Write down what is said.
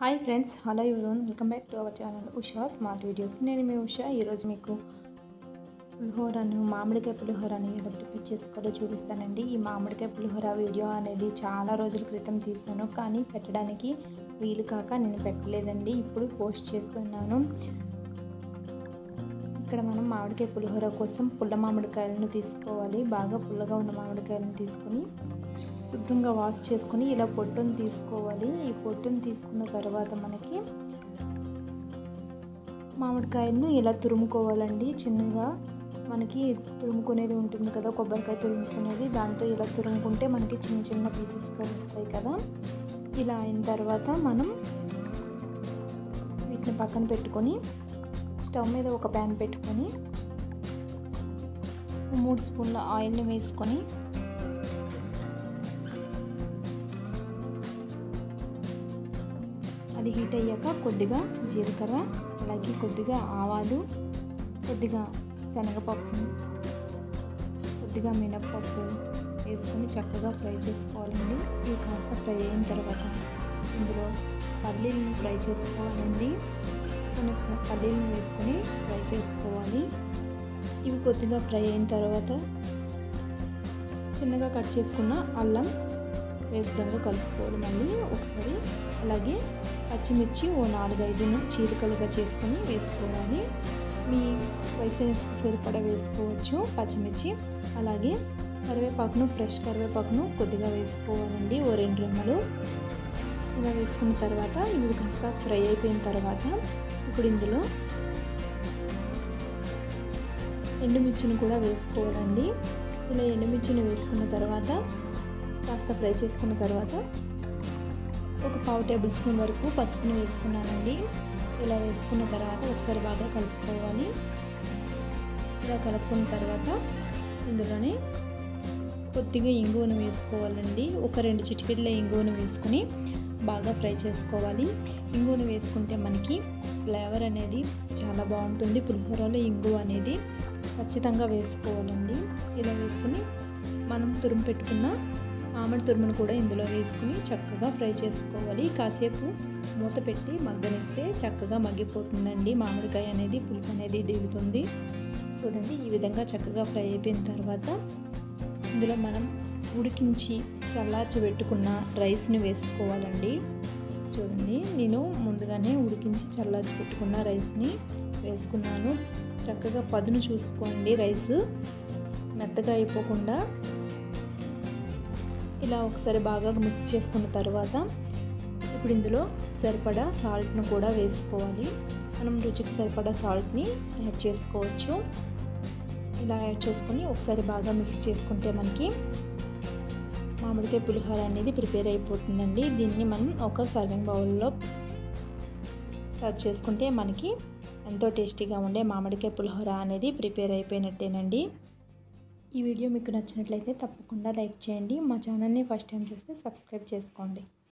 Hi friends, hello everyone, welcome back to our channel Usha smart videos. నేను మీ ఉషా. ఈరోజు మీకు పులిహోరను, మామిడికాయ పులిహోరని ఎలా ప్రిపేర్ చేసుకోవాలో చూపిస్తానండి. ఈ మామిడికాయ పులిహోర వీడియో అనేది చాలా రోజుల క్రితం తీసాను, కానీ పెట్టడానికి వీలు కాక నేను పెట్టలేదండి. ఇప్పుడు పోస్ట్ చేస్తున్నాను. ఇక్కడ మనం మామిడికాయ పులిహోర కోసం పుల్ల మామిడికాయలను తీసుకోవాలి. బాగా పుల్లగా ఉన్న మామిడికాయలను తీసుకొని శుభ్రంగా వాష్ చేసుకొని ఇలా పొట్టును తీసుకోవాలి. ఈ పొట్టును తీసుకున్న తర్వాత మనకి మామిడికాయలను ఇలా తురుముకోవాలండి. చిన్నగా మనకి తురుముకునేది ఉంటుంది కదా, కొబ్బరికాయ తురుముకునేది, దాంతో ఇలా తురుముకుంటే మనకి చిన్న చిన్న పీసెస్గా వస్తాయి కదా. ఇలా అయిన తర్వాత మనం వీటిని పక్కన పెట్టుకొని స్టవ్ మీద ఒక ప్యాన్ పెట్టుకొని 3 స్పూన్ల ఆయిల్ని వేసుకొని అది హీట్ అయ్యాక కొద్దిగా జీలకర్ర, అలాగే కొద్దిగా ఆవాలు, కొద్దిగా శనగపప్పు, కొద్దిగా మినప్పప్పు వేసుకొని చక్కగా ఫ్రై చేసుకోవాలండి. ఇవి కాస్త ఫ్రై అయిన తర్వాత ఇందులో పల్లీలను ఫ్రై చేసుకోవాలండి. కొన్ని పల్లీలను వేసుకొని ఫ్రై చేసుకోవాలి. ఇవి కొద్దిగా ఫ్రై అయిన తర్వాత చిన్నగా కట్ చేసుకున్న అల్లం వేసుకుని కలుపుకోవాలి మళ్ళీ ఒకసారి. అలాగే పచ్చిమిర్చి 4-5 చీలికలుగా చేసుకొని వేసుకోవాలి. మీ స్పైసీనెస్కి సరిపడా వేసుకోవచ్చు పచ్చిమిర్చి. అలాగే కరివేపాకును, ఫ్రెష్ కరివేపాకును కొద్దిగా వేసుకోవాలండి, 2 రెమ్మలు. ఇలా వేసుకున్న తర్వాత ఇవి కాస్త ఫ్రై అయిపోయిన తర్వాత ఇప్పుడు ఇందులో ఎండుమిర్చిని కూడా వేసుకోవాలండి. ఇలా ఎండుమిర్చిని వేసుకున్న తర్వాత కాస్త ఫ్రై చేసుకున్న తర్వాత ఒక 1/2 టేబుల్ స్పూన్ వరకు పసుపుని వేసుకున్నానండి. ఇలా వేసుకున్న తర్వాత ఒకసారి బాగా కలుపుకోవాలి. ఇలా కలుపుకున్న తర్వాత ఇందులోనే కొద్దిగా ఇంగువను వేసుకోవాలండి. ఒక 2 చిటికెళ్ళ ఇంగువను వేసుకుని బాగా ఫ్రై చేసుకోవాలి. ఇంగువను వేసుకుంటే మనకి ఫ్లేవర్ అనేది చాలా బాగుంటుంది. పులిహోరలో ఇంగువ అనేది ఖచ్చితంగా వేసుకోవాలండి. ఇలా వేసుకుని మనం తురుము పెట్టుకున్న మామిడి తురుమును కూడా ఇందులో వేసుకుని చక్కగా ఫ్రై చేసుకోవాలి. కాసేపు మూత పెట్టి మగ్గనిస్తే చక్కగా మగ్గిపోతుందండి. మామిడికాయ అనేది పులుపు అనేది దిగుతుంది. చూడండి, ఈ విధంగా చక్కగా ఫ్రై అయిపోయిన తర్వాత ఇందులో మనం ఉడికించి చల్లార్చి పెట్టుకున్న రైస్ని వేసుకోవాలండి. చూడండి, నేను ముందుగానే ఉడికించి చల్లార్చి పెట్టుకున్న రైస్ని వేసుకున్నాను. చక్కగా పదును చూసుకోండి, రైస్ మెత్తగా అయిపోకుండా. ఇలా ఒకసారి బాగా మిక్స్ చేసుకున్న తర్వాత ఇప్పుడు ఇందులో సరిపడా సాల్ట్ను కూడా వేసుకోవాలి. మనం రుచికి సరిపడా సాల్ట్ని యాడ్ చేసుకోవచ్చు. ఇలా యాడ్ చేసుకొని ఒకసారి బాగా మిక్స్ చేసుకుంటే మనకి మామిడికాయ పులిహోర అనేది ప్రిపేర్ అయిపోతుందండి. దీన్ని మనం ఒక సర్వింగ్ బౌల్లో సర్వ్ చేసుకుంటే మనకి ఎంతో టేస్టీగా ఉండే మామిడికాయ పులిహోర అనేది ప్రిపేర్ అయిపోయినట్టేనండి. ఈ వీడియో మీకు నచ్చినట్లయితే తప్పకుండా లైక్ చేయండి. మా ఛానల్ని ఫస్ట్ టైం చూస్తే సబ్స్క్రైబ్ చేసుకోండి.